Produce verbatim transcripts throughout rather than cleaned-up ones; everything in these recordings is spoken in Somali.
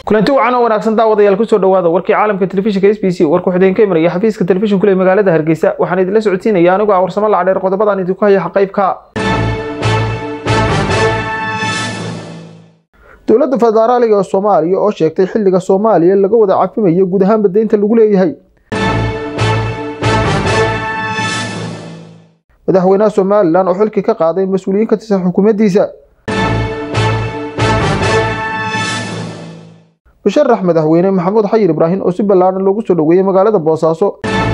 kulanti wacan oo wanaagsan daawadayaal ku soo dhawaada warkii caalamka telefishinka S B C warku xideen ka imanaya xafiiska telefishinka ee magaalada Hargeysa waxaan idin la socodsiinayaa anigu warsamo la dheer qodobadan idinku haya qaybka dawladda federaaliga ee Soomaaliya oo sheegtay xilliga Soomaaliya laga wada cafimayo guud ahaan badeynta lagu leeyahay madaxweynaha Soomaaliland oo xilki ka qaaday mas'uuliyiin ka tirsan xukuumaddiisa بشرح مدحوينه محمود حير إبراهيم oo si balaaran loogu soo dhaweeyay magaalada Boosaaso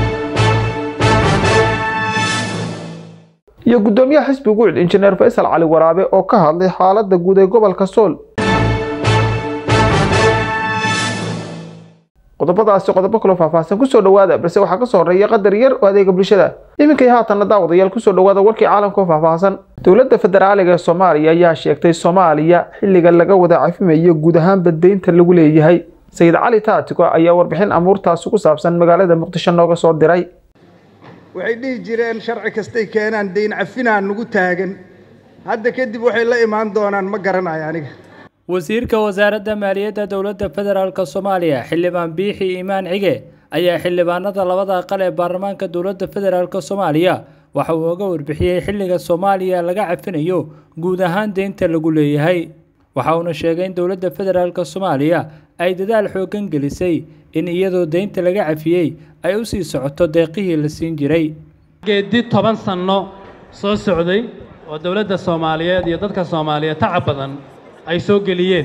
iyo gudoomiyaha xisbiga guud injineer Faysal Cali Waraabe oo ka hadlay xaaladda guud ee gobolka Sool qodobadaasi qodobo kale faahfaahsan ku soo dhawaada balse waxa ka soo horeeya qadar yar oo adeega bulshada iminkay haatan daawadayaal ku soo dhawaada warkii caalamka faahfaahsan dawladda federaaliga ee Soomaaliya ayaa sheegtay Soomaaliya xilliga laga wada cafimayo guud ahaan badeynta lagu leeyahay Sayid Cali Taatiko ayaa warbixin amuurtaas ku saabsan magaalada Muqdisho nooga soo diray waxay dhigi jireen sharci kastay keenaan deyn cafinaan nagu taagan hadda kadib waxay la imaan doonaan ma garanayo aniga wasiirka wasaaradda maaliyadda dawladda federaalka Soomaaliya xildhibaan Biixi Iimaan Cige ayaa xildhibaanada labada aqal ee baarlamaanka dawladda federaalka Soomaaliya waxa uu uga warbixiyay xilliga Soomaaliya laga cafinayo guud ahaan deynta lagu leeyahay waxa uu sheegay in dawladda federaalka Soomaaliya ay dadaal xoogan gelisay in iyadoo deynta laga cafiyay ay u sii socoto deeqihii la siin jiray geedi toban sano soo socday oo dawladda Soomaaliyeed iyo dadka Soomaaliyeed tacab badan ay soo geliyeen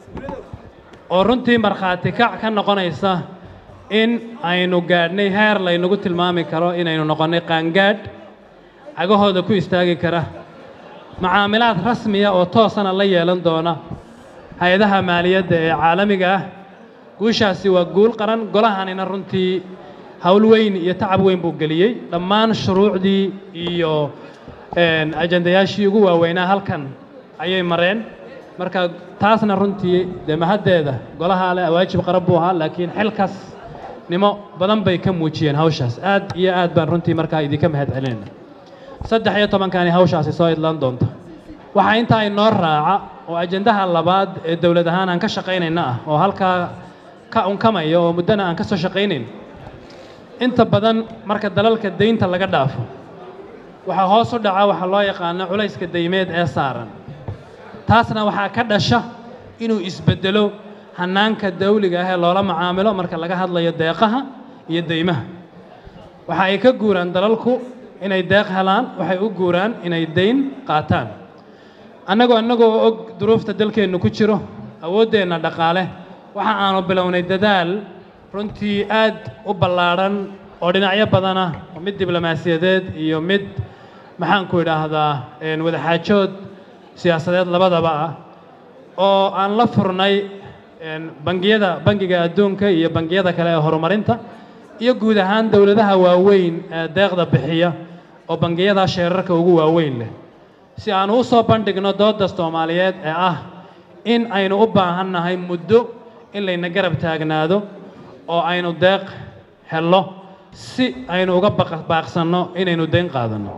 oo runtii marxaati kac ka noqonaysa in aynu gaadhnay heer la inagu tilmaami karo inaynu noqonay qaangaadh agahooda ku istaagi kara macaamilaad rasmi ah oo toosana la yeelan doona hay'adaha maaliyadda ee caalamiga ah guushaasi waa guul qaran golahanina runtii hawl weyn iyo tacab weyn buu geliyay dhammaan shuruucdii iyo ajandayaashii ugu waaweynaa halkan ayay mareen marka taasna runtii demahadeeda golaha leh waajib qarab buu ahaa laakiin xilkas nimo badan bay ka muujiyeen hawshaas aad iyo aad baan runtii markaa idinka mahad celinayna saddex iyo toban kaani hawshaasi soo idlaan doonta waxa inta ay noo raaca oo ajandaha labaad ee dawlad ahaan aan ka shaqaynayna ah oo halkaa ka unkamayo oo muddana aan ka soo shaqaynayn inta badan marka dalalka deynta laga dhaafo waxa hoos u dhaca waxa loo yaqaan culayska deymeed ee saaran taasna waxaa ka dhasha inuu isbedelo hanaanka dawliga ah ee loola macaamilo marka laga hadlayo deeqaha iyo deymaha waxa ay ka guuraan dalalku inay deeq helaan waxay u guuraan inay deyn qaataan annagoo annagoo og duruufta dalkeennu ku jiro awooddeenna dhaqaale waxa aanu bilownay dadaal runtii aad u ballaadhan oo dhinacyo badan ah oo mid diblomaasiyadeed iyo mid maxaanku idhaahdaa wadaxaajood siyaasadeed labadaba ah oo aan la furnay bangiyada bangiga adduunka iyo bangiyada kale ee horumarinta iyo guud ahaan dawladaha waaweyn ee deeqda bixiya oo bangiyada sheerarka ugu waaweyn leh si aan u soo bandhigno doodda Soomaaliyeed ee ah in aynu u baahannahay muddo in layna garab taagnaado oo aynu deeq helno si aynu uga baaqsanno inaynu deyn qaadano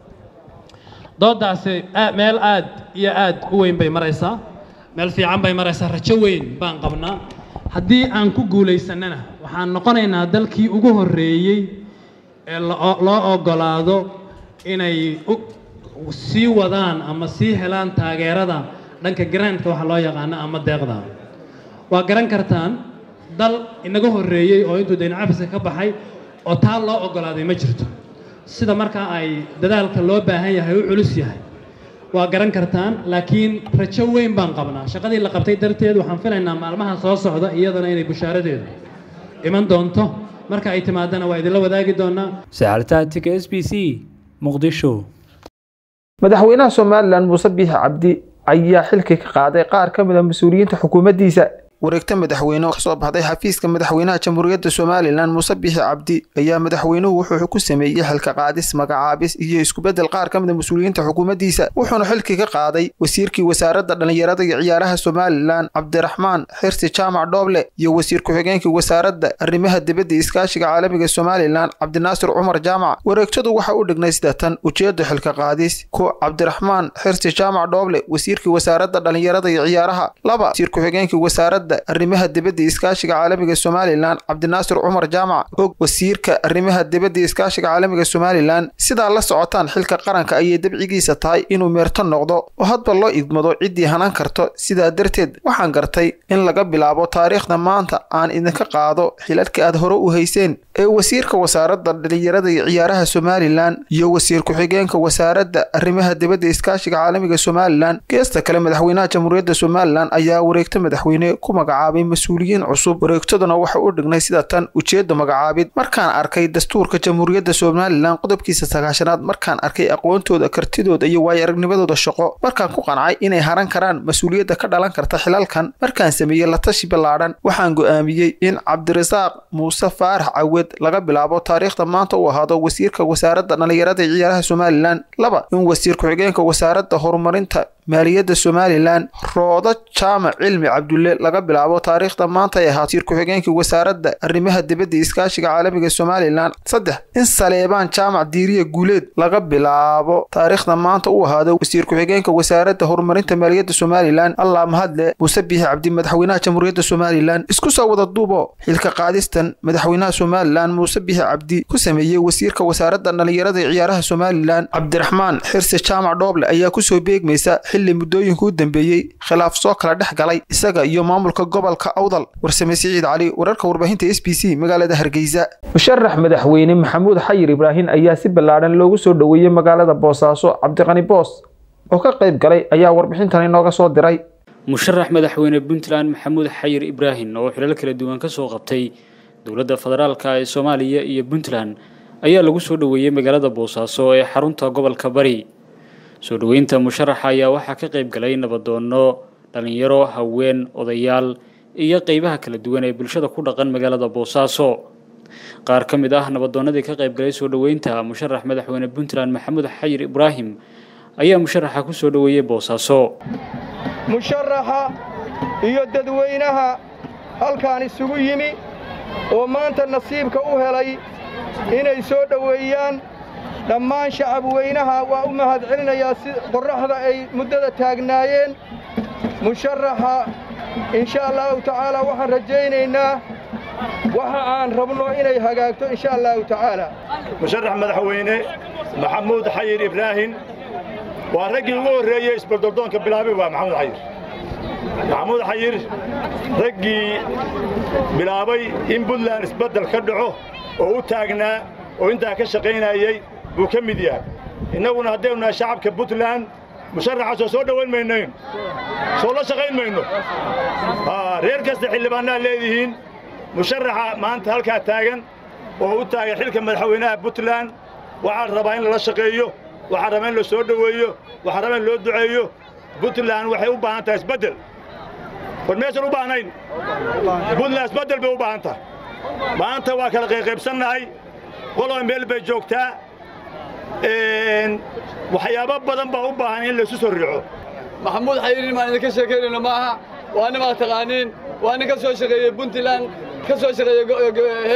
dooddaasi meel aad iyo aad u weyn bay maraysaa meel fiican bay maraysaa rajo weyn baan qabnaa haddii aan ku guulaysanana waxaan noqonaynaa dalkii ugu horreeyey ee loo oggolaado inay sii wadaan ama sii helaan taageerada dhanka grantka waxa loo yaqaano ama deeqda waa garan kartaan dal inaga horreeyey oo intuu deyn cafiska ka baxay oo taa loo oggolaaday ma jirto sida markaa ay dadaalka loo baahan yahay u culus yahay waa garan kartaan laakiin rajo weyn baan qabnaa shaqadii la qabtay darteed waxaan filaynaa maalmaha soo socda iyadana inay bushaaradeedu iman doonto marka ay timaadana waa idinla wadaagi doonaa saxaltaatika S B C Muqdisho madaxweynaha Soomaaliland Muuse Biixi Cabdi ayaa xilki ka qaaday qaar ka mid ah mas'uuliyiinta xukuumaddiisa wareegta madaxweyne oo soo baxday xafiiska madaxweynaha Jamhuuriyadda Soomaaliland Muuse Biixi Cabdi ayaa madaxweynuhu wuxuu ku sameeyay xilka qaadis magacaabis iyo isku bedel qaar ka mid ah mas'uuliyiinta xukuumaddiisa wuxuuna xilki ka qaaday wasiirkii wasaaradda dhalinyarada iyo ciyaaraha Soomaaliland Cabdiraxmaan Xirsi Jaamac Dooble iyo wasiir ku-xigeenkii wasaaradda arrimaha dibadda iskaashiga caalamiga Soomaaliland Cabdinaasir Cumar Jaamac wareegtadu waxa uu dhignay sidatan ujeedada xilka qaadis ku Cabdiraxmaan Xirsi Jaamac Dooble wasiirkii wasaaradda dhalinyarada iyo ciyaaraha laba wasiir ku-xigeenkii wasaaradda wasaaradda arrimaha dibadda iskaashiga caalamiga Somaliland Cabdinaasir Cumar Jaamac og wasiirka arrimaha dibadda iskaashiga caalamiga Somaliland sida la socotaan xilka qaranka ay dabcigiisa tahay inuu meerto noqdo oo hadba loo idmado cidii hanan karto sida darteed waxaan gartay in laga bilaabo taariikhda maanta aan idinka qaado xilalka aad hore u hayseen ee wasiirka wasaaradda dhalinyarada iyo ciyaaraha Somaliland iyo wasiir ku-xigeenka wasaaradda arrimaha dibadda iskaashiga caalamiga Somaliland geesta kale madaxweynaha jamhuuriyadda Somaliland ayaa wareegta madaxweyne ku magacaabay mas'uuliyiin cusub wareegtaduna waxa uu dhignay sida tan ujeedada magacaabid markaan arkay dastuurka jamhuuriyadda Somaliland qodobkiisa sagaashanaad markaan arkay aqoontooda kartidooda iyo waaya aragnimadooda shaqo markaan ku qancay inay haran karaan mas'uuliyadda ka dhalan karta xilalkan markaan sameeyay la tashi balaaran waxaan go'aamiyay in Cabdirasaaq Muuse Faarax Cawad laga bilaabo taariikhda maanta uu ahaado wasiirka wasaaradda dhalinyarada iyo ciyaaraha Somaliland laba in wasiir ku-xigeenka wasaaradda horumarinta maaliyadda Somaliland Rooda Jaamac Cilmi Cabdulle laga bilaabo taariikhda maanta ay ahayd wasiir ku-xigeenka wasaaradda arrimaha dibadda iskaashiga caalamiga Somaliland saddex in Saleebaan Jaamac Diiriye Guuleed laga bilaabo taariikhda maanta uu ahaado wasiir ku-xigeenka wasaaradda horumarinta maaliyadda Somaliland Allah mahadle Muuse Biixi Cabdi madaxweynaha jamhuuriyadda Somaliland isku soo wada duubo xilka qaadistan madaxweynaha Somaliland Muuse Biixi Cabdi ku sameeyay wasiirka wasaaradda dhalinyarada iyo ciyaaraha Somaliland Cabdiraxmaan Xirsi Jaamac Dhooble ayaa ku soo beegmaysa xilli muddooyinku u dambeeyay khilaaf soo kala dhex galay isaga iyo maamulka gobolka Awdal warsame Siciid Cali wararka warbaahinta S B C magaalada Hargeysa musharax madaxweyne Maxamuud Xayir Ibraahin ayaa si ballaaran loogu soo dhaweeyay magaalada Boosaaso Cabdiqani Boos oo ka qayb galay ayaa warbixintan inooga soo diray musharax madaxweyne Puntland Maxamuud Xayir Ibraahin oo xilal kala duwan ka soo qabtay dowladda federaalka ee Soomaaliya iyo Puntland ayaa lagu soo dhaweeyay magaalada Boosaaso ee xarunta gobolka Bari soo dhaweynta musharaxa ayaa waxa ka qayb galay nabadoono dhalinyaro haween odayaal iyo qaybaha kala duwan ee bulshada ku dhaqan magaalada Boosaaso qaar ka mid ah nabadoonadii ka qayb galay soo dhaweynta musharax madaxweyne Puntland Maxamuud Xayir Ibraahin ayaa musharaxa ku soo dhaweeyay Boosaaso musharaxa iyo dadweynaha halkaan isugu yimi oo maanta nasiibka u helay inay soo dhaweeyaan dhammaan shacab weynaha waa u mahad celinayaa si qorraxda ay muddada taagnaayeen musharaxa insha allahu tacaala waxaan rajaynaynaa waxa aan rabno inay hagaagto insha allahu tacaala musharax madaxweyne Maxamuud Xayir Ibraahin waa raggii ugu horreeyay isbeddeldoonka bilaabay waa Maxamuud Xayir Maxamuud Xayir raggii bilaabay in Puntland isbeddel ka dhaco oo u taagnaa oo intaa ka shaqaynayay buu ka mid yahay innaguna haddaynu shacabka Puntland musharaxa soo dhaweyn maynayn soo la shaqayn mayno reer kasta xildhibaanada leedihiin musharaxa maanta halka taagan oo u taagan xilka madaxweynaha Puntland waxa rabaa in la shaqeeyo waxa rabaa in la soo dhaweeyo waxa rabaa in loo duceeyo Puntland waxay u baahan tahay isbedel farmeesan u baahnayn Puntland isbedel bay u baahan tahay maanta waa kala qaybsanahay qolada meel bay joogtaa een waxyaabo badan baa u baahan in la isu soo riixo Maxamuud Xayir ma idinka sheekeynayno maaha waa nima taqaaniin waa ninka soo shaqeeyay Puntland ka soo shaqeeyay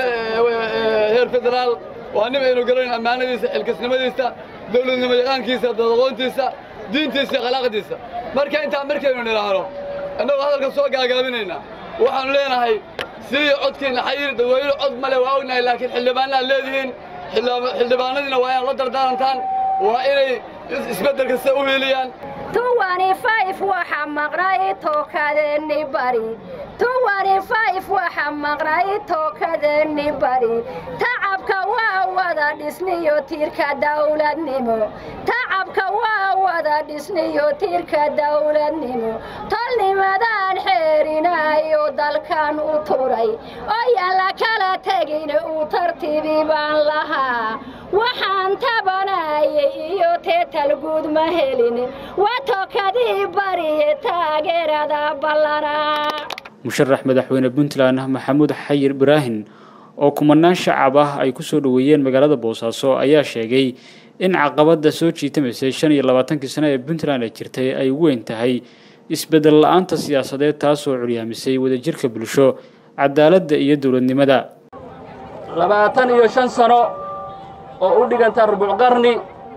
heer federaal waa nima inuu garan amaanadiisa xilkasnimadiisa dawladnimo yaqaankiisa dadaqoontiisa diintiisa qalaaqdiisa marka inta markaynu niraahno annagu hadalka soo gaagaabinayna waxaan leenahay si codkiina Xayir dadweyne cod male waa ognahay laakiin xildhibaanada leedihiin xildhibaanadina waa in la dardaarantaan waa inay isbeddelka soo weeliyaan tuwani five waxa maqray tookadeni bari tuwani five waxa maqray tookadeni bari tacabka waa wada dhisniyo tiirka dawladnimo tacabka waa wada dhisniyo tiirka dawladnimo tolnimadan xeerinayo dalkan u turay oo yalla kala tagin u tartiibi baan lahaa waxaan tabanayay iyo teetal guud ma helin وتوكدي بري تاجردا بلنا musharax madaxweyne Puntland Maxamuud Xayir Ibraahin oo kumanaan shacab ah ay ku soo dhaweeyeen magaalada Boosaaso ayaa sheegay in caqabada soo jiitamaysay shan iyo labaatan sano ee Puntland ay jirtay ay weyn tahay isbedel la'aanta siyaasadeed taasoo curyaamisay wadajirka bulsho cadaaladda iyo dawladnimada labaatan iyo shan sano oo u dhiganta rubuc qarni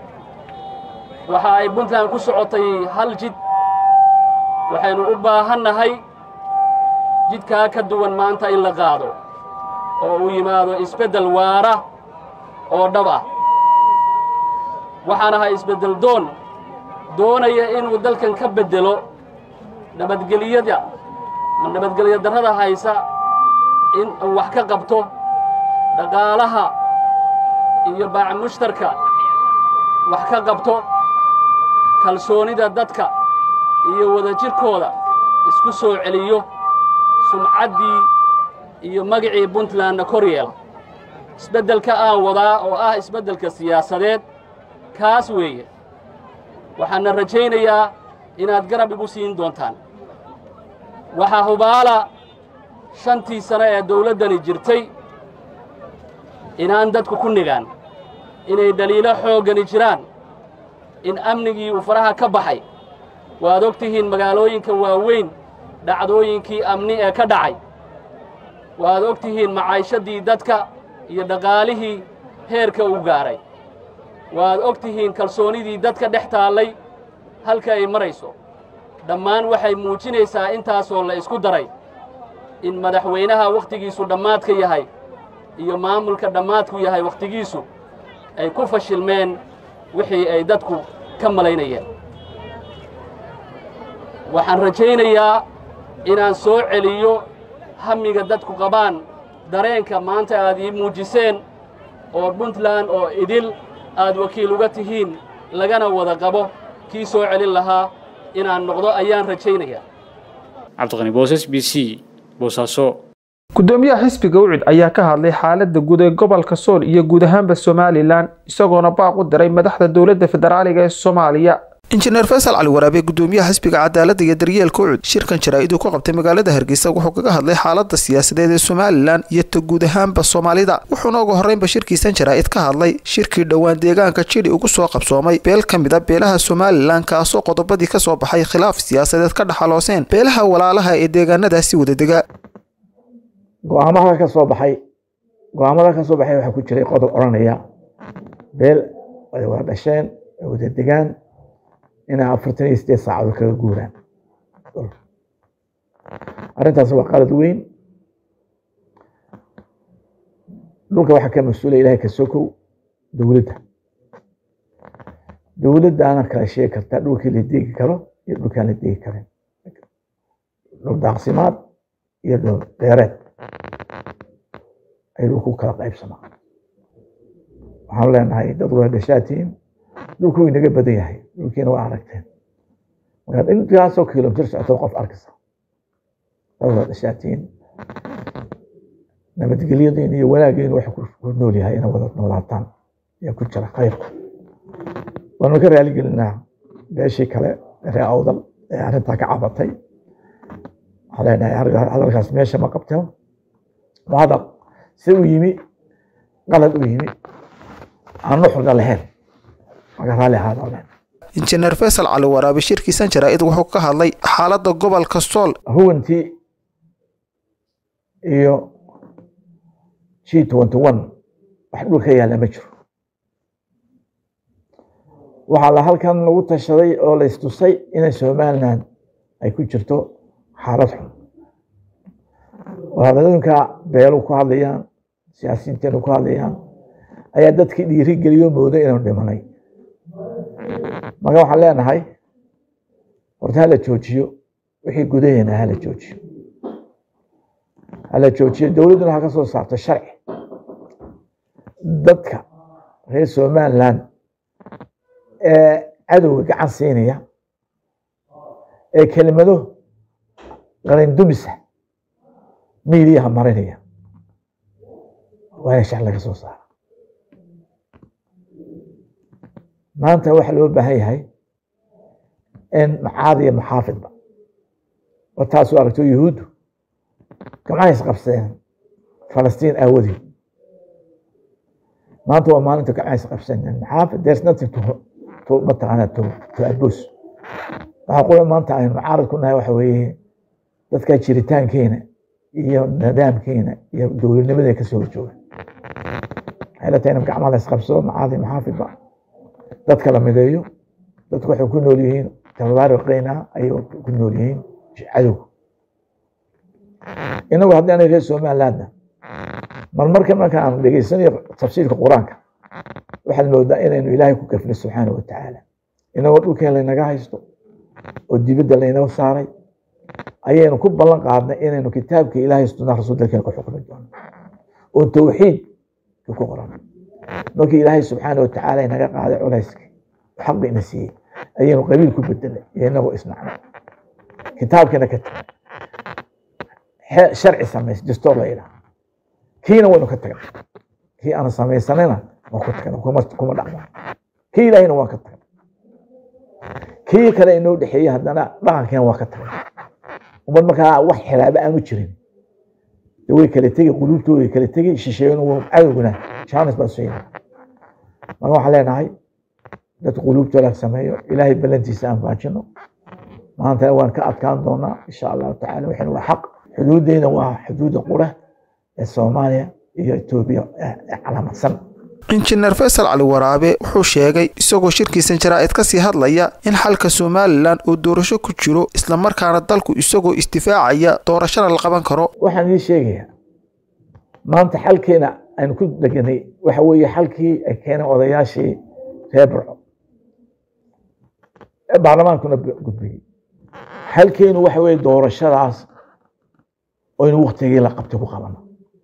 waxa ay Puntland ku socotay hal jid waxaynu u baahannahay jidkaa ka duwan maanta in la qaado oo uu yimaado isbeddel waara oo dhab ah waxaan ahay isbeddel doon doonaya inuu dalkan ka beddelo nabadgelyada nabadgelyo darrada haysa in uu wax ka qabto dhaqaalaha iyo baac mushtarka wax ka qabto kalsoonida dadka iyo wadajirkooda isku soo celiyo sumcaddii iyo magacii puntlandna kor yeela isbeddelka aan wadaa oo ah isbeddelka siyaasadeed kaas weeye waxaana rajaynayaa inaad garab igu siin doontaan waxaa hubaala shantii sano ee dawladdani jirtay inaan dadku ku nigaan inay dhaliilo xooggani jiraan in amnigii uu faraha ka baxay waad og tihiin magaalooyinka waaweyn dhacdooyinkii amni ee ka dhacay waad og tihiin macaashadii dadka iyo dhaqaalihii heerka uu gaaray waad og tihiin kalsoonidii dadka dhex taallay halka ay marayso dhammaan waxay muujinaysaa intaasoo la isku daray in madaxweynaha wakhtigiisu dhammaadka yahay iyo maamulka dhammaadku yahay wakhtigiisu ay ku fashilmeen wixii ay dadku ka malaynayeen waxaan rajaynayaa inaan soo celiyo hamiga dadku qabaan dareenka maanta aad ii muujiseen oo puntland oo idil aad wakiil uga tihiin lagana wada qabo kii soo celin lahaa inaan noqdo ayaan rajaynayaa cabdiqani boosas b c boosaaso gudoomiyaha xisbiga ucid ayaa ka hadlay xaaladda guud ee gobolka sool iyo guud ahaanba somalilan isagoona baaq u diray madaxda dowladda federaaliga ee soomaaliya injineer faysal cali waraabe gudoomiyaha xisbiga cadaaladda iyo daryeelka ucid shirkan jaraa'id uu ku qabtay magaalada hargeysa wuxuu kaga hadlay xaaladda siyaasadeed ee somalilan iyo ta guud ahaanba soomaalida wuxuuna ugu horreynba shirkiisan jaraa'id ka hadlay shirkii dhowaan deegaanka jidhi ugu soo qabsoomay beel ka mid a beelaha somalilan kaasoo qodobadii ka soo baxay khilaaf siyaasadeed ka dhaxalooseen beelaha walaalaha ee deegaanadaasi wadadega go'aamada ka soo baxay go'aamada ka soo baxay waxa ku jiray qodob oranaya beel ay wada dhasheen wada degaan in afartan iyo siddeed saacadood kaga guuraan arrintaas waa qalad weyn dhulka waxaa ka mas-uulaya ilaahay ka sokow dowladda dowladdaana kala sheegi kartaa dhulkii la deegi karo iyo dhulkaan la deegi karin dhul daaqsimaad iyo dhul dheereed ay dhulku kala qaybsamaa waxaan leenahay dad wada dhashaatiin dhulku way naga badan yahay dhulkiina waa aragteen markaad intaasoo kilomitir socoto qof arkaysa dad wada dhashaatiin nabadgelyadiin iyo wanaagiin waxa ku nool yahay inay wada noolaataan ayaa ku jira khayrku waanu ka raaligelinaa beeshii kale ree awdal ee arrintaa ka cabatay waxaan leenahay hadalkaas meesha ma qabteen hadal si uu yimi qalad u yimi aan nuxurna lahayn maga raali ahaada injineer faysal cali waraabe shirkiisan jaraa'id wuxuu ka hadlay xaaladda gobolka sool huwantii iyo g twenty one wax dhulka yaalla ma jiro waxaa la halkan lagu tashaday oo la istusay inay somaliland ay ku jirto xaalad xun oo hadalooyinka beelu ku hadlayaan siyaasiyiinteenu ku hadlayaan ayaa dadkii dhiiri geliyo mooday inaanu dhimanay marka waxaan leenahay horta hala joojiyo wixii gudaheena hala joojiyo hala joojiyo dowladduna ha ka soo saarto sharci dadka reer somaliland ee cadowga gacan siinaya ee kelimado qalindumisa miidiyaha marinaya waa in shar laga soo saara maanta waxa loo baahan yahay in macaad iyo maxaafidba oo taas u aragto yuhuuddu gamcaha isqabsadeen falastiin aawadeed maanta waa maalinta gamcaha isqabsadeen maxaafid there's nothing to to mataqaana to to abuse waxaa qula maanta aynu mucaarad ku nahay waxa weeye dadka jiritaankeena iyo nidaamkeena iyo dowladnimada ka soo horjooga waxay la tahay in gacmaha la isqabsado macaad iyo maxaafidba dadka la mideeyo dadku waxay ku nool yihiin tabaariqeyna ayay ku nool yihiin cadow inagu haddii anay reer somalilandna marmarka marka aan dhegeysanayo tafsiirka qur-aanka waxaad moodaa inaynu ilaahay ku kafnay subxaana wa tacaala inagoo dhulkeen laynaga haysto oo dibadda laynaga saaray ayaynu ku ballan qaadnay inaynu kitaabka ilaahay sunnaha rasuulkeena ku xukmi doono oo tawxiid ku qoran markii ilaahay subxaana wa tacaala inaga qaaday culayska xaq ina siiyey ayaynu qabiil ku bedelay inagoo isnacnay kitaabkana ka tagay sharci samays dastuur la yidhaha kiina waynu ka tagnay kii aan samaysanayna waan ku tagnay kuma kuma dhacdo kii ilaahayna waan ka tagnay kii kale inoo dhexeeyay haddana dhaqankeena waan ka tagnay umad markaa wax xilaaba aanu jirin way kala tegi quluubtooda way kala tegi shisheeyeen waa cadowguna jaanis baa soo yimid marka waxaan leenahay dadka quluubtooda sameeyo ilaahay ballantiisa aan baajino maanta waan ka adkaan doonaa insha allahu tacaala waxayna waa xaq xuduudeena waa xuduuda qura ee Soomaaliya iyo Itoobiya calaamadsan injineer Faysal Cali Waraabe wuxuu sheegay isagoo shirkiisan jaraa'id ka sii hadlaya in xalka Somaliland uu doorasho ku jiro isla markaana dalku isagoo istifaacaya doorashada la qaban karo waxaan idin sheegayaa maanta xalkeena aan ku deganay waxa weeye xalkii ay keeneen odayaashii reer Burco ee baarlamaankuna gudbiyay xalkeenu waxa weeye doorashadaas oo in waqtigii la qabtay ku qabano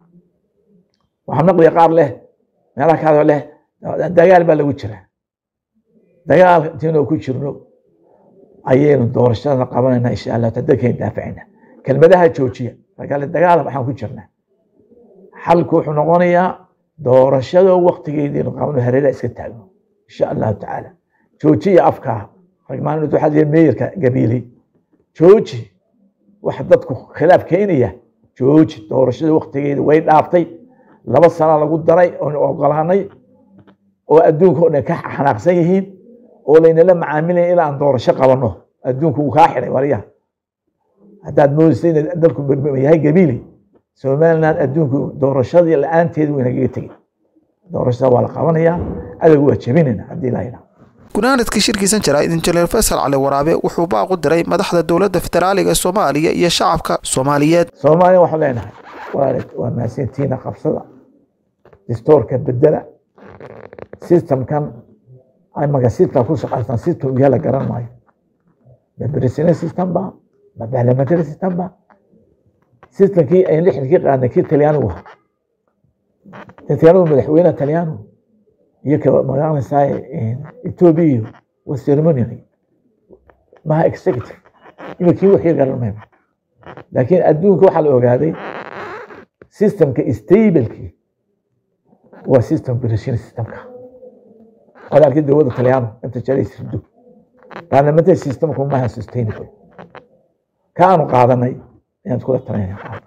waxaan naqli qaar leh meelaha ka leh dagaal baa lagu jira dagaal intii ku jirno ayaynu doorashada qabanayna insha Allah tadakeen daafacina kelmadaha joojiya dagaal dagaal waxaan ku jirnaa xalku wuxuu noqonayaa doorashada waqtigeedii qabano hareeraha iska taagno insha Allah taala joojiya afka ragmaan inuu waxaad meeyirka gabiili jooji wax dadku khilaaf keenaya jooji doorashada waqtigeedii way dhaaftay laba sano lagu daray oo ogolaanay oo adduunka oo ka xanaaqsan yihiin oo laynala macaamilay ilaa aan doorasho qabano adduunku uu ka xiray wariya hadaad moodaysid dalku yahay gabiili Soomaaliland adduunku doorashadii la'aanteed way naga tagay doorashada waa la qabanayaa adigu waa jabinayna hadii la yiraahdo gunaanadkii shirkiisan jaraa'id injineer Faysal Cali Waraabe wuxuu baaq u diray madaxda dawladda federaaliga Soomaaliya iyo shacabka Soomaaliyeed Soomaaliya waxa leenahay waa maasintiina qabsada dastuurka bedela systemkan ay magaciita ku shaqaysan system uu yala garan maayo president system ba parliamentary system ba systemkii ay lixdii qaadnay kii Talyaanigu Talyaanigu madaxweyne Talyaanigu iyo ka magacanaysa Ethiopia waa ceremonial ma executive imikii wixii garan maayo laakiin adduunka waxa la ogaaday systemka stable-kii waa system president systemka ولكن الدول الطليان انت جالي يسردو parliamentary system كون ما sustainable كانوا قاعدني يعني تقول الطليان قاعد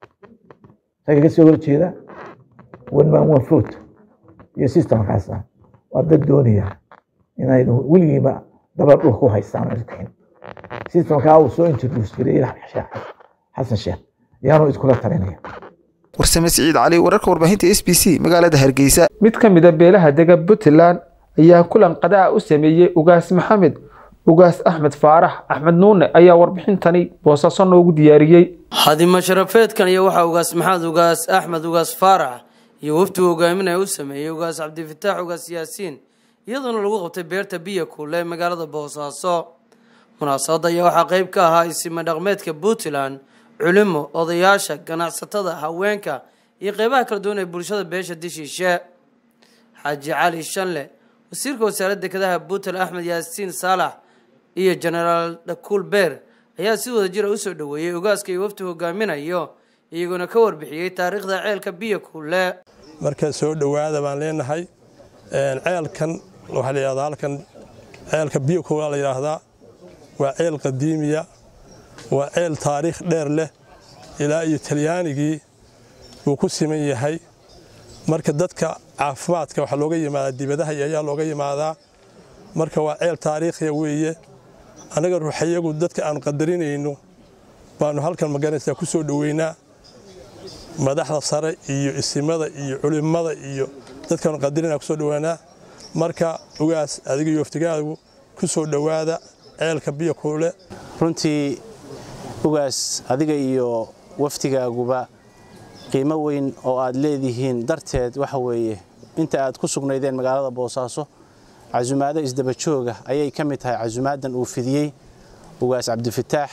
فكي كسيقول كذا وين ما هو فوت يا سيستم خاصة وضد الدنيا يعني ولي ما دبر روح كوها يستعمل الحين سيستم كاو سو انتروس كده حسن شيخ يعني تقول الطليان warsame Siciid Cali wararka warbaahinta S B C magaalada Hargeysa mid ka mid ah beelaha dega Puntland ayaa kulan qadaa u sameeyay ugaas Maxamed ugaas Ahmed Faarax Ahmed Nuune ayaa warbixintani boosaaso noogu diyaariyay hadima sharafeedkan iyo waxa ugaas Maxamed ugaas Ahmed ugaas Faarax iyo waftu hogaaminay u sameeyay ugaas Cabdi Fataax ugaas Yaasiin iyadoo lagu qabtay beerta biyo kuule magaalada Boosaaso munaasabada ayaa waxa qayb ka ahaa isma dhaqameedka Puntland علمو odayaasha ganacsatada haweenka iyo qaybaha kala duwan ee bulshada beesha dishiishe Xaaji Cali Shanle wasiirka wasaaradda dekedaha Puntland Ahmed Yaasiin Saalax iyo General Dakul Beer ayaa si wada jir ah u soo dhaweeyay ugaaska iyo waftu hogaaminayo iyaguna ka warbixiyay taariikhda ceelka biyo kuule marka soo dhawaada baan leenahay een ceelkan waxa la yiraahdaa halkan ceelka biyo kuule la yiraahdaa waa ceel qadiimiya waa ceel taariikh dheer leh ilaa iyo Talyaanigii uu ku siman yahay marka dadka caafimaadka waxa looga yimaadaa dibadaha ayaa looga yimaadaa marka waa ceel taariikhi weeye anaga ruuxayagu dadka aan qadarinayno baanu halkan magaranaysa ku soo dhaweynaa madaxda sare iyo isimada iyo culimada iyo dadka aan qadarina ku soo dhaweynaa marka ugaas adiga iyo waftigaagu ku soo dhawaada ceelka biyo kuule runtii ugaas adiga iyo waftigaaguba qiimo weyn oo aad leedihiin darteed waxa weeye inta aad ku sugnaydeen magaalada Boosaaso casumaado isdaba jooga ayay ka mid tahay casumaadan uu fidiyay ugaas Cabdifataax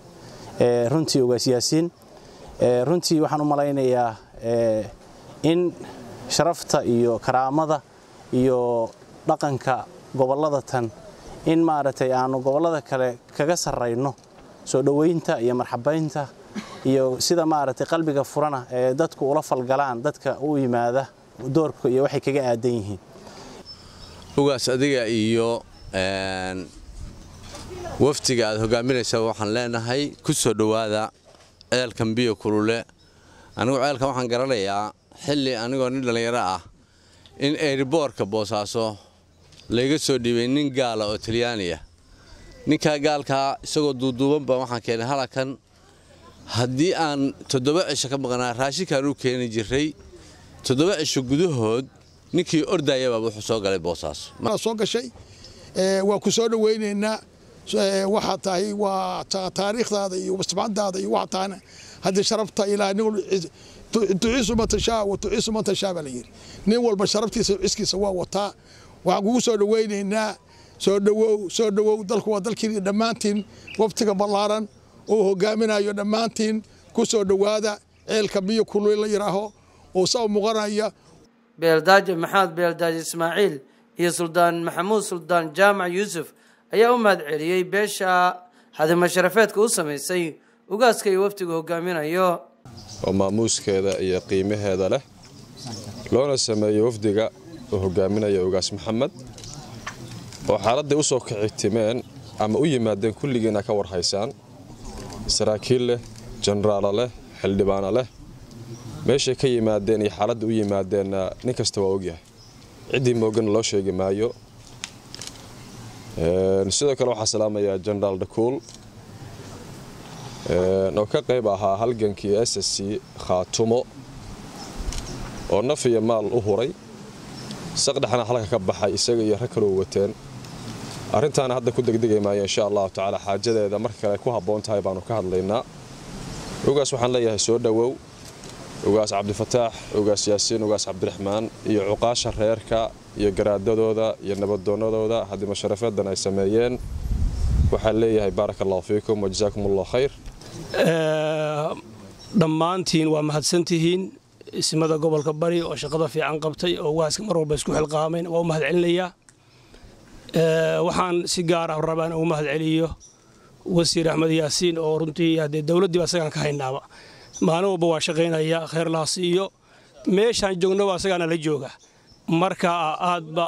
ee runtii ugaas Yaasiin ee runtii waxaan u malaynayaa ee in sharafta iyo karaamada iyo dhaqanka gobolada tan in maaragtay aanu gobolada kale kaga sarreyno soo dhaweynta iyo marxabaynta iyo sida maaragtay qalbiga furana ee dadku ula falgalaan dadka u yimaada doorka iyo waxay kaga aadan yihiin ugaas adiga iyo een waftiga aad hogaaminaysa waxaan leenahay ku soo dhawaada ceelkan biyo kulule anigu ceelkan waxaan garanayaa xilli anigoo nin dhalinyaro ah in airportka Boosaaso laga soo dhibay nin gaal oo Talyaani ah ninka gaalka isagoo duuduuban ba waxaan keenay halakan haddii aan toddoba cisho ka maqnaa raashinkan uu keenay jiray toddoba cisho gudahood ninkii ordayay baa wuxuu soo galay Boosaaso ma soo gashay ee waa ku soo dhaweyneynaa waxa tahay waa taariikhdaada iyo wasbacdaada iyo waxa taana hadii sharafta ilaa nin tuciisu ma tashaa wa tuciisu ma tashaa balayir nin walba sharaftiisa iskiisa waa wataa waxa ugu soo dhaweyneynaa soo dhawow soo dhawow dalku waa dalkii dhamaantiin waqtiga ballaaran oo hogaaminayo dhamaantiin ku soo dhawaada ceelka biyo kulul la yiraaho oo soo muqanaya beeldaaje maxamed beeldaaje Ismaaciil iyo Suldaan Maxamuud Suldaan Jaamac Yuusuf ayaa u mahad celiyay beesha hadima sharafeedka u sameysay ugaaska iyo waftiga hogaaminayo oo maamuuskeeda iyo qiimaheeda leh loona sameeyay wafdiga oo hogaaminaya ugaas Maxamed oo xaaladda u soo kicigtimeen ama u yimaadeen kulligeena ka warhaysaan saraakiil leh jeneraal leh xildhibaan leh meesha ka yimaadeen iyo xaaladda u yimaadeen nin kasta waa ogyahay cidii moogan loo sheegi maayo ee sidoo kale waxa salaamaya jeneraal Dakuul ee oo ka qayb ahaa halgankii S S C Khaatumo oo naf iyo maal u huray saqdhaxna halka ka baxay isaga iyo rag kale oo wateen arintaana hadda ku degdegay maayo insha Allah taala xaajadeeda marka kale ku haboon tahay baanu ka hadlaynaa ugaas waxaan leeyahay soo dhawow ugaas Cabdifataax ugaas Yaasiin ugaas Cabdiraxmaan iyo cuqaasha reerka iyo garaadadooda iyo nabadoonadooda hadima sharafeedan ay sameeyeen waxaan leeyahay barakallahu fiikum wa jazaakumullahu khayr ee dhamaantiin waa mahadsantihiin ismada gobolka bari oo shaqada fiican qabtay oo waaska mar walba isku xilqaameen waa mahad celinayaa ee waxaan si gaar ah rabaan oo mahad celiyo wasiir Axmed Yaasiin oo runtii hadee dawladda asagan ka haynaaba maalin walba waa shaqeynaya khayr la siiyo meeshan joogno waa asagana la jooga marka aadba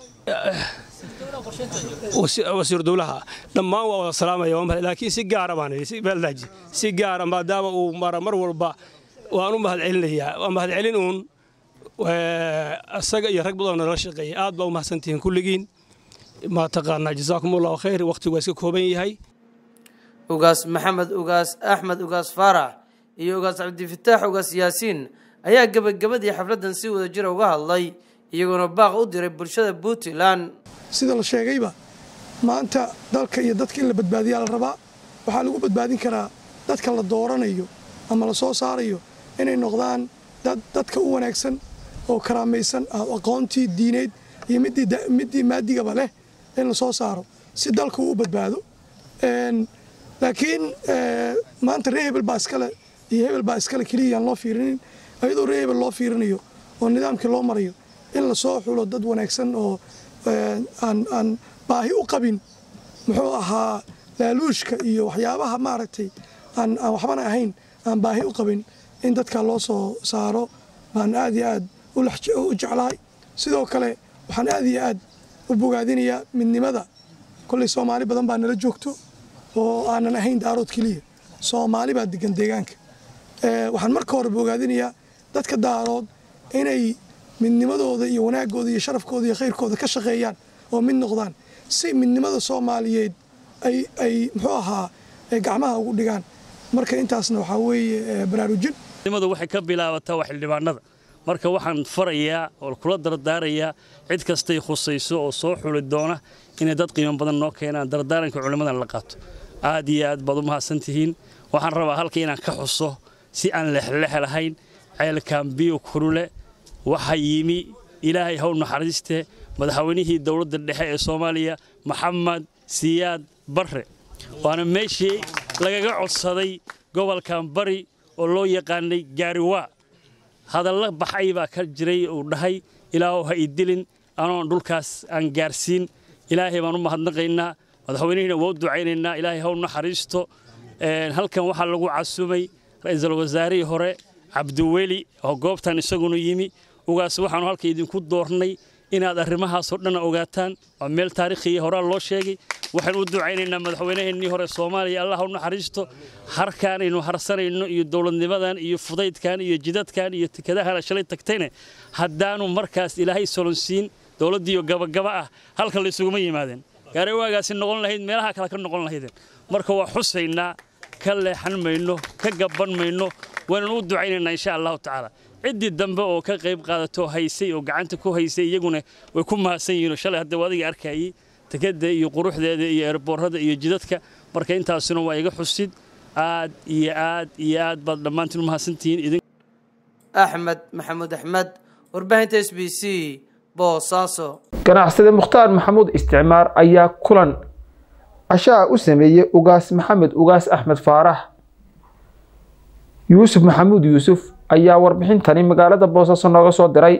wasiir dawlaha dhammaan waa wada salaamaya laakiin si gaar ah baan si beeldaaji si gaar ah maadaama uu mar walba waan u mahad celinayaa waa mahad celin uun asaga iyo rag badan oo la shaqeeyay aad baa u mahadsantihiin kulligiin ma taqaana jazaakumullahu khayr waqtigu waa iska kooban yahay ugaas Maxamed ugaas Axmed ugaas Faarax iyo ugaas Cabdifataax ugaas Yaasiin ayaa gabagabadii xafladan si wada jir uga hadlay iyagoo baaq u diray bulshada Puntland sida la sheegayba maanta dalka iyo dadka in la badbaadiyo la rabaa waxa lagu badbaadin karaa dadka la dooranayo ama la soo saarayo inay noqdaan dad dadka u wanaagsan oo karaamaysan aqoontii diineed iyo midii midii maadigaba leh in la soo saaro si dalka uu badbaado een laakiin maanta reebel baa iskale iyo hebel baa iskale kaliya loo fiirinin ayadoo reebel loo fiirinayo oo nidaamkii loo marayo in la soo xulo dad wanaagsan oo aan aan baahi u qabin muxuu ahaa laaluushka iyo waxyaabaha maaragtay aan aan waxbana ahayn aan baahi u qabin in dadka loo soo saaro baan aad iyo aad u jeclahay sidoo kale waxaan aad iyo aad u bogaadinayaa midnimada kulli Soomaali badan baa nala joogto oo aanan ahayn daarood kaliya Soomaali baa degan deegaanka ee waxaan marka hore bogaadinayaa dadka daarood inay midnimadooda iyo wanaagooda iyo sharafkooda iyo khayrkooda ka shaqeeyaan oo mid noqdaan si midnimada Soomaaliyeed ay ay muxuu ahaa gacmaha ugu dhigaan marka intaasna waxa weeye baraarujin midnimadu waxay ka bilaabataa wax xildhibaanada marka waxaan farayaa oo kula dardaarayaa cid kasta ay khusayso oo soo xuli doona inay dad qiimo badan noo keenaan dardaaranka culimadan la qaato aad iyo aad baad u mahadsantihiin waxaan rabaa halka inaan ka xuso si aan lexlex lahayn ceelkan biyo kulule waxa yimi ilaahay haw naxariiste madaxweynihii dawladda dhexe ee Soomaaliya Maxamed Siyaad Barre waana meeshii lagaga codsaday gobolkan bari oo loo yaqaanay Gaariwa hadalla baxay baa ka jiray oo dhahay ilaahu ha idilin anoon dhulkaas aan gaarsiin ilaahay baan u mahadnaqaynaa madaxweynaha wuu ducaynaynaa ilaahay haw naxariisto een halkan waxa lagu casumay ra'iisul wasaarihii hore Cabdiweli oo goobtan isaguna yimi ugaas waxaan halka idinku doornay inaad arrimahaas oo dhan ogaataan waa meel taariikhi hore loo sheegay waxaan u ducaynaynaa madaxweynaheenii hore Soomaaliya Allah ha u naxariisto harkaan inuu harsanayno iyo dawladnimadan iyo fudaydkan iyo jidadkan iyo tikadaha shalay tagtayna haddaanu markaas ilaahay solonsiin dawladdiyo gabagaba ah halka la isugu yimaadeen Gaariwaagaasi noqon lahayd meelaha kale ka noqon lahaydeen marka waa xusaynaa ka leexan mayno ka gaban mayno waan u ducaynaynaa insha Allah ta'ala cidii dambe oo ka qayb qaadato haysay oo gacanta ku haysay iyaguna way ku mahadsan yihiin shalay hadda wadiga arkayay takada iyo quruxdeeda iyo airportada iyo jidadka marka intaasina waa iga xusid aad iyo aad iyo aad bad dhamaantiin mahadsantiin idin Axmed Maxamuud Axmed warbaahinta S B C Boosaaso ganacsade Mukhtaar Maxamuud Isticmaar ayaa kulan cashaa u sameeyay ugaas Maxamed ugaas Axmed Faarax Yuusuf Maxamuud Yuusuf ayaa warbixintani magaalada Boosaaso nooga soo diray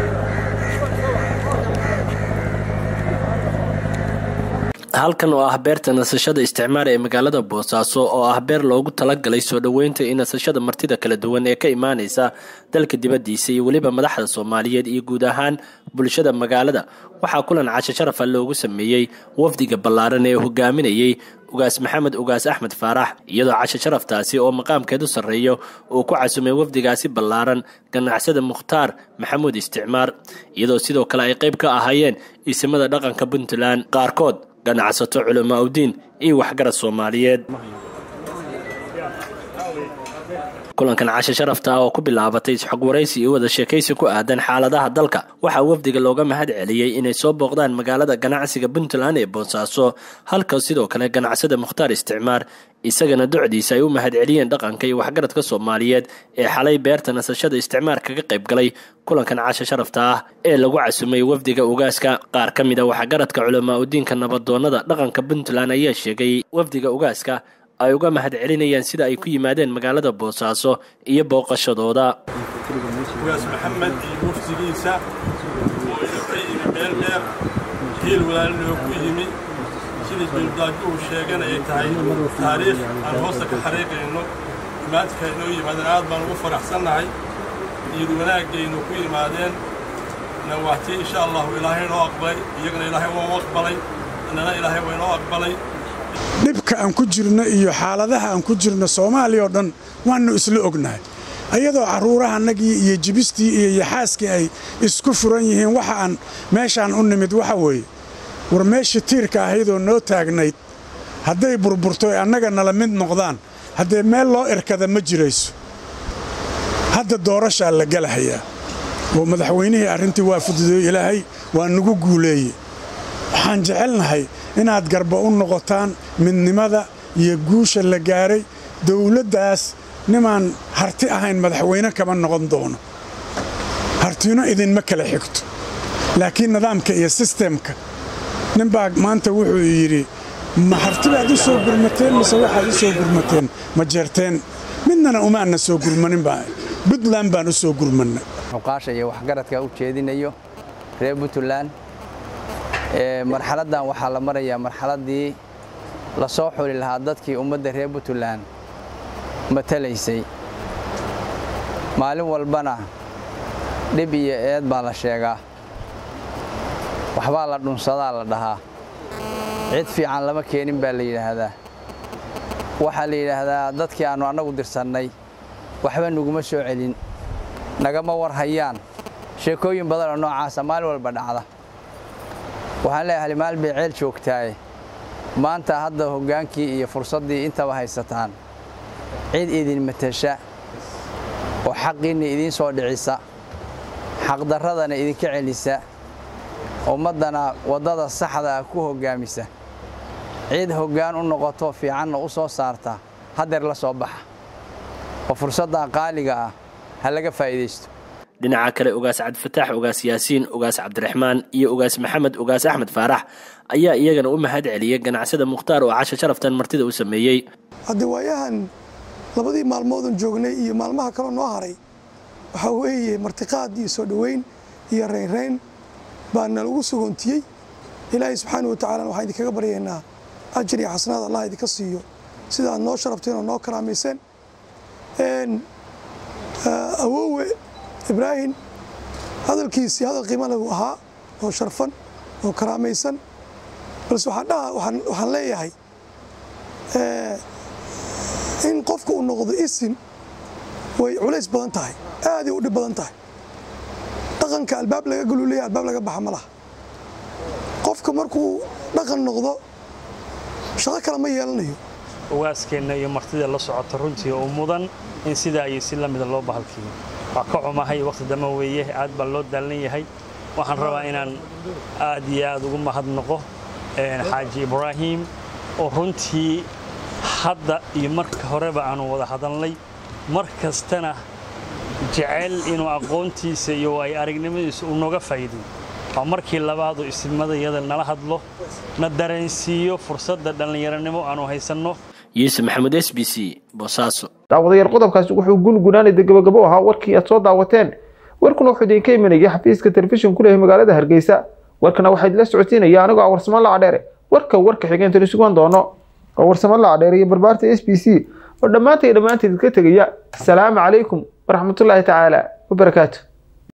halkan oo ah beerta nasashada Isticmaar ee magaalada Boosaaso oo ah beer loogu talagalay soo dhaweynta in nasashada martida kala duwan ee ka imaanaysa dalka dibadiisa iyo waliba madaxda Soomaaliyeed iyo guud ahaan bulshada magaalada waxa kulan casho sharaf ah loogu sameeyay wafdiga ballaaran ee hogaaminayay ugaas Maxamed ugaas Axmed Faarax iyadoo casho sharaftaasi oo maqaamkeedu sareeyo oo ku casumay wafdigaasi ballaaran ganacsada Mukhtaar Maxamuud Isticmaar iyadoo sidoo kale ay qayb ka ahaayeen isimada dhaqanka Puntland qaarkood ganacsato culimo diin iyo waxgarad Soomaaliyeed kulankan casho sharafta oo ku bilaabatay xog waraysi iyo wada sheekaysi ku aadan xaaladaha dalka waxa wafdiga looga mahad celiyay inay soo booqdaan magaalada ganacsiga Puntland ee Boosaaso halka sidoo kale ganacsada Mukhtaar Isticmaar isagana ducdiisa ay u mahad celiyeen dhaqanka iyo waxgaradka Soomaaliyeed ee xalay beerta nasashada Isticmaar kaga qayb galay kulankan casho sharafta ah ee lagu casumay wafdiga ugaaska qaar kamid ah waxgaradka culimo diinka nabadoonada dhaqanka Puntland ayaa sheegay wafdiga ugaaska ay uga mahad celinayaan sida ay ku yimaadeen magaalada Boosaaso iyo booqashadooda ugaas Maxamed iyo wafdigiisa oo ay meel dheer heel walaalnimo ku yimi sidii duldaaju uu sheegan ay tahay taariikh aan hoosta ka xariiqayno imaadka inoo yimaadeen aad baan ugu faraxsanahay iyo wanaagaynu ku yimaadeen nawaati insha Allah ilaahay noo aqbalay iyagana ilaahay waa aqbalay annana ilaahay waa noo aqbalay dhibka aan ku jirno iyo xaaladaha aan ku jirno Soomaaliya oo dhan waanu isla ognahay ayadoo caruurahanagii iyo jibistii iyo yaxaaskii ay isku furan yihiin waxa aan meeshaan u nimid waxa weeye war meesha tiirka ahayd oo noo taagnayd hadday burburto annaga nala mid noqdaan haddee meel loo irkada ma jirayso hadda doorashaa la galahayaa oo madaxweynihii arrintii waa fududeeyey ilaahay waa nagu guuleeyey waxaan jecelnahay inaad garba u noqotaan midnimada iyo guusha la gaaray dawladdaas nimaan harti ahayn madaxweyne kama noqon doono hartiino idinma kala xigto laakiin nidaamka iyo sistemka ninbaa maanta wuxuu yidhi ma hartibaad u soo gurmateen mise waxaad u soo gurmateen ma jeerteen midnana umaana soo gurmanin baa Puntland baan u soo gurmanay muqaasha iyo waxgaradka u jeedinayo reer Puntland ee marxaladan waxa la marayaa marxaladii la soo xuli lahaa dadkii ummadda reer Puntland matalaysay maalin walbana dib iyo eed baa la sheegaa waxba la dhunsadaa la dhahaa cid fiican lama keenin baa la yiraahdaa waxa la yiraahdaa dadkii aanu anagu dirsannay waxba nuguma soo celin nagama war hayaan sheekooyin badan oo noocaas maalin walba dhacda waxaan leeyahay maal bay ceel joogtaay maanta hadda hogaankii iyo fursadii intaba haysataan cid idin matasha oo xaqiina idin soo dhicisa xaq daradana idin ka celisa ummadana wadada saxda ah ku hogaamisa cid hogaan u noqoto fiican u soo saarta hadeer la soo baxa oo fursadda qaaliga ah ha laga faa'iideysto. dhinaca kale ugaas Cabdifataax ugaas Yaasiin ugaas Cabdiraxmaan iyo ugaas Maxamed ugaas Axmed Faarax ayaa iyagana u mahad celiyay ganacsada Mukhtaar oo casho sharaftan martida u sameeyay. hadda waayahan labadii maalmood oo joognay iyo maalmaha kale noo haray waxa weeye martiqaad iyo soo dhaweyn iyo reereyn baan lagu sugoontiyay. ilaahay subxaanahu wa ta'aala waxaan idinkaga baryaynaa ajir iyo xasanaad Allah idinka siiyo sida aad noo sharafteen oo noo karaamaysan. een awoowe إبراهيم هذا الكيس هذا القيمة له ها هو شرفا هو كراميسا بس وحنا وحنا ليه هاي إن قفك النقض اسم وعليس بدنتاي هذه ودي بدنتاي دقن كالباب لا يقولوا لي الباب لا جبح ملها قفك مركو دقن نقضه شغل كلام يلنيه واسكن يوم مرتدى الله سعط رنتي ومضن إن سيدا يسلم من الله بهالكين وقعوا ما هي وقت دمويه عاد بلود دلني هاي وحن روا إن عادي عاد وقوم هذا النقطة حاج إبراهيم ورنتي حدا يمرك هربا عنه وذا هذا لي مركز تنا جعل إنه أقونتي سيوي أرجنميس ونوقع فايدين ومركي اللي بعده استمد يد النلا هذا له ندرن سيو فرصة دلني يرنمو عنه هيسنه يوسف محمد اس بي سي بوساسو daawadayaal qodobkaasi wuxuu gulgunaanay gabagabo ahaa warkii aad soo daawateen warkuna wuxuu idin ka imanayay xafiiska telefishin ku leeyahay magaalada Hargeysa warkana waxaad la socotiinaya anigoo Warsamo la Cadheere warka warka xigeenta la sugan doono Warsamo la Cadheere iyo barbaarta S B C oo dhamaantii dhamaantii ka tagaya assalaamu calaykum waraxmatullaahi tacaala wa barakaatuh.